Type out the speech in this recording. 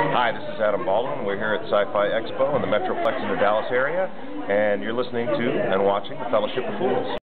Hi, this is Adam Baldwin. We're here at Sci-Fi Expo in the Metroplex in the Dallas area, and you're listening to and watching the Fellowship of Fools.